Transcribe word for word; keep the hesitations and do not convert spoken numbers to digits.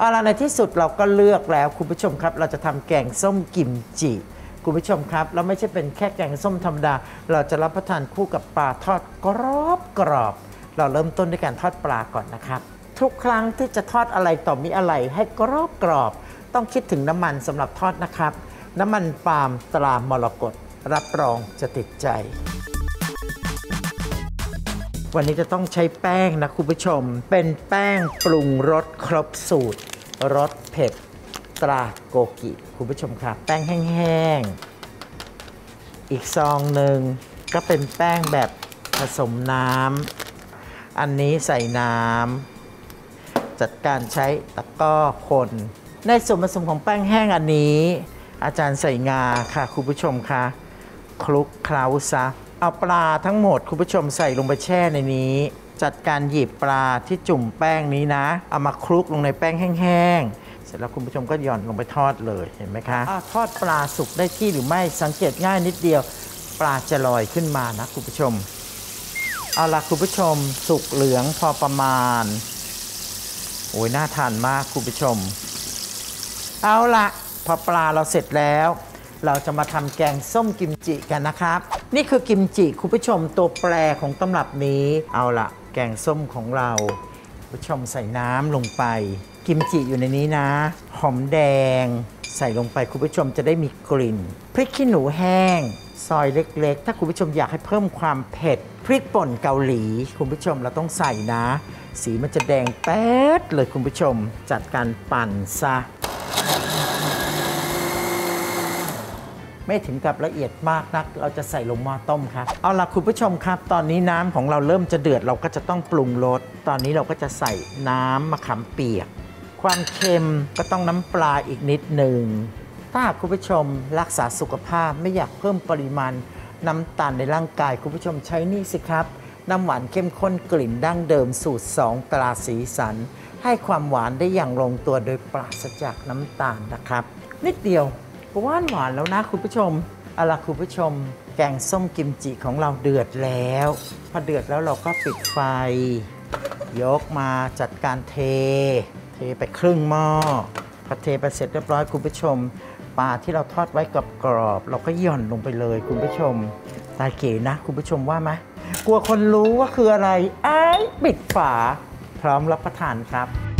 เอาล่ะในที่สุดเราก็เลือกแล้วคุณผู้ชมครับเราจะทำแกงส้มกิมจิคุณผู้ชมครับแล้วไม่ใช่เป็นแค่แกงส้มธรรมดาเราจะรับประทานคู่กับปลาทอดกรอบกรอบเราเริ่มต้นด้วยการทอดปลาก่อนนะครับทุกครั้งที่จะทอดอะไรต่อมีอะไรให้กรอบกรอบต้องคิดถึงน้ำมันสำหรับทอดนะครับน้ำมันปาล์มตรามรกตรับรองจะติดใจวันนี้จะต้องใช้แป้งนะคุณผู้ชมเป็นแป้งปรุงรสครบสูตรรสเผ็ดตราโกกิคุณผู้ชมครับแป้งแห้งๆอีกซองหนึ่งก็เป็นแป้งแบบผสมน้ำอันนี้ใส่น้ำจัดการใช้ตะกร้อคนในส่วนผสมของแป้งแห้งอันนี้อาจารย์ใส่งาค่ะคุณผู้ชมค่ะคลุกเคล้าซะเอาปลาทั้งหมดคุณผู้ชมใส่ลงไปแช่ในนี้จัดการหยิบปลาที่จุ่มแป้งนี้นะเอามาคลุกลงในแป้งแห้งๆเสร็จแล้วคุณผู้ชมก็หย่อนลงไปทอดเลยเห็นไหมคะทอดปลาสุกได้ที่หรือไม่สังเกตง่ายนิดเดียวปลาจะลอยขึ้นมานะคุณผู้ชมเอาล่ะคุณผู้ชมสุกเหลืองพอประมาณโอ้ยน่าทานมากคุณผู้ชมเอาล่ะพอปลาเราเสร็จแล้วเราจะมาทำแกงส้มกิมจิกันนะครับนี่คือกิมจิคุณผู้ชมตัวแปรของตำรับนี้เอาล่ะแกงส้มของเราคุณผู้ชมใส่น้ำลงไปกิมจิอยู่ในนี้นะหอมแดงใส่ลงไปคุณผู้ชมจะได้มีกลิ่นพริกขี้หนูแห้งซอยเล็กๆถ้าคุณผู้ชมอยากให้เพิ่มความเผ็ดพริกป่นเกาหลีคุณผู้ชมเราต้องใส่นะสีมันจะแดงแป๊ดเลยคุณผู้ชมจัดการปั่นซะไม่ถึงกับละเอียดมากนักเราจะใส่ลงหม้อต้มครับเอาล่ะคุณผู้ชมครับตอนนี้น้ำของเราเริ่มจะเดือดเราก็จะต้องปรุงรสตอนนี้เราก็จะใส่น้ำมะขามเปียกความเค็มก็ต้องน้ำปลาอีกนิดหนึ่งถ้าหากคุณผู้ชมรักษาสุขภาพไม่อยากเพิ่มปริมาณน้ำตาลในร่างกายคุณผู้ชมใช้นี่สิครับน้ำหวานเข้มข้นกลิ่นดั้งเดิมสูตรสองตราสีสันให้ความหวานได้อย่างลงตัวโดยปราศจากน้ำตาลนะครับนิดเดียวหวานหวานแล้วนะคุณผู้ชมเอาล่ะคุณผู้ชมแกงส้มกิมจิของเราเดือดแล้วพอเดือดแล้วเราก็ปิดไฟยกมาจัดการเทเทไปครึ่งหม้อพอเทไปเสร็จเรียบร้อยคุณผู้ชมปลาที่เราทอดไว้กับกรอบเราก็หย่อนลงไปเลยคุณผู้ชมตาเก๋นะคุณผู้ชมว่าไหมกลัวคนรู้ว่าคืออะไรไอ้ปิดฝาพร้อมรับประทานครับ